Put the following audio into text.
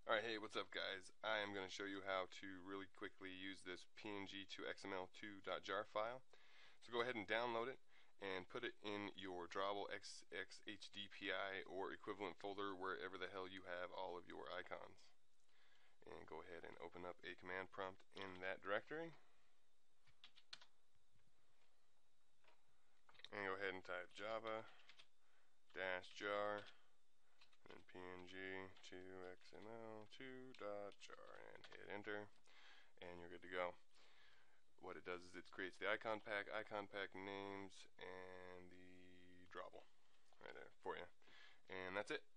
Alright, hey, what's up guys? I am going to show you how to really quickly use this Png2Xml2.jar file. So go ahead and download it and put it in your drawable XHDPI or equivalent folder wherever the hell you have all of your icons. And go ahead and open up a command prompt in that directory. And go ahead and type java -jar and png2xml2.jar and hit enter, and you're good to go. What it does is it creates the icon pack names, and the drawable right there for you, and that's it.